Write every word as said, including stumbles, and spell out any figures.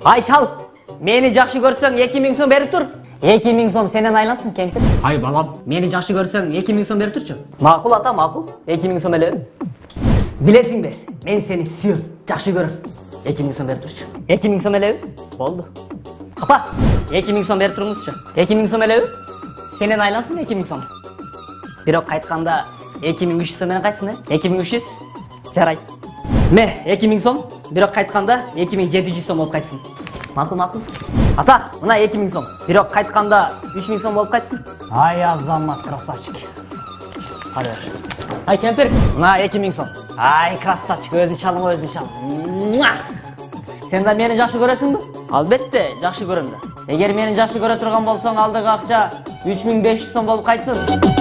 Ай чал, мени жакшы көрсөң эки миң сом берип тур. эки миң сом сенен айлансın кемпир. Ай балам, Мени жакшы көрсөң эки миң сом берип турчу. Макул ата, макул. эки миң сом эле. Билесиңби, мен сени сүйөм, жакшы көрөм. эки миң сом берип турчу. эки миң сом эле. Болду. Апа, эки миң сом берип туруңузчу. эки миң сом эле. Сенен айлансın эки миң сом. Бирок кайтканда эки миң үч жүз сом менен кайтсын, э? эки миң үч жүз. Жарайт. Ме, эки миң сом, бирок кайтканда эки миң жети жүз сом болуп кайтсын. Макул, макул. Ата, мына эки миң сом. Бирок кайтканда үч миң сом болуп кайтсын. Ай Азамат, красавчик. Hadi ver. Ay kempir, mына эки миң сом. Ай красавчик, өзүң чалың, өзүң чал. Сен да мени жакшы көрөсүңбү? Албетте, жакшы көрөм да. Эгер мени жакшы көрө турган болсоң, алдыгы акча үч миң беш жүз сом болуп кайтсын.